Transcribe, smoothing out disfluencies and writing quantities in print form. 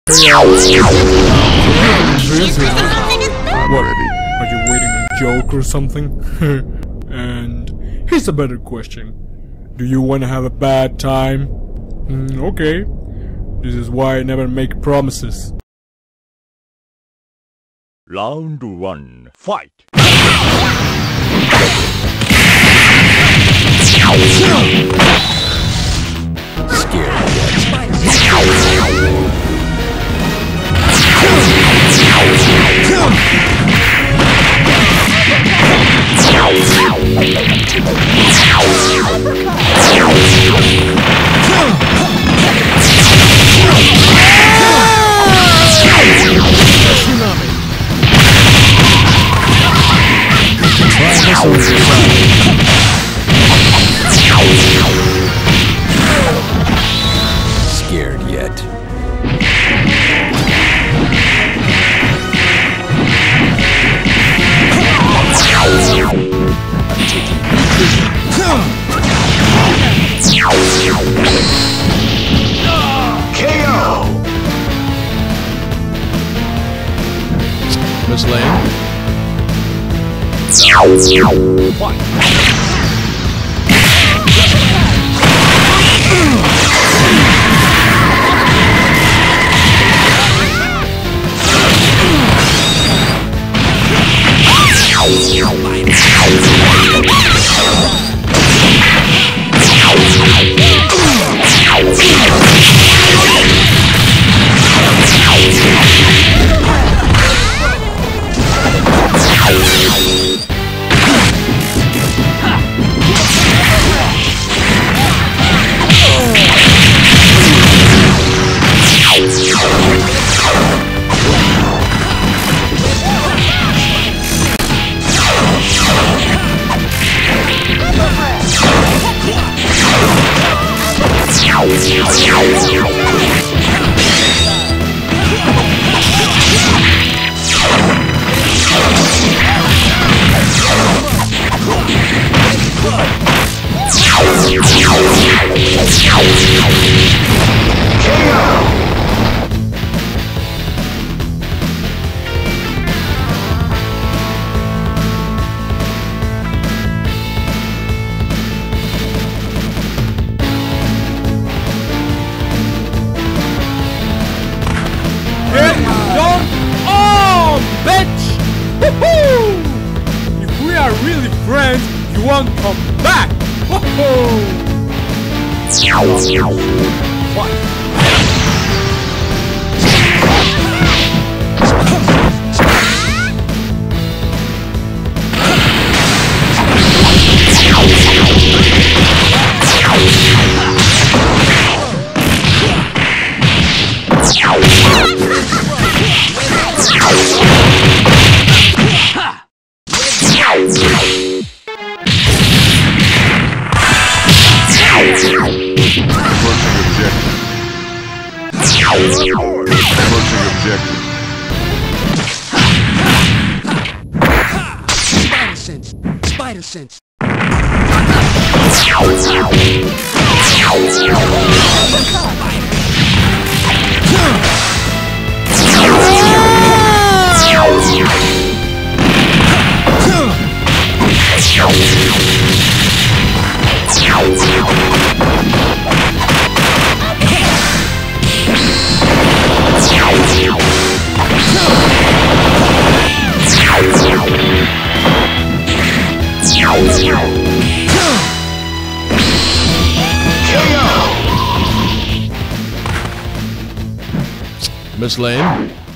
What? Are you waiting a joke or something? And here's a better question. Do you want to have a bad time? Okay. This is why I never make promises. Round 1, fight! Scared yet? KO! Miss Lane? If we are really friends, you won't come back! Woohoo! Spider sense. Miss Lane?